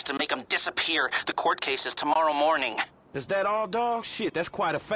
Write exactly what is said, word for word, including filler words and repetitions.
to make him disappear. The court case is tomorrow morning. Is that all, dog? Shit, that's quite a fa-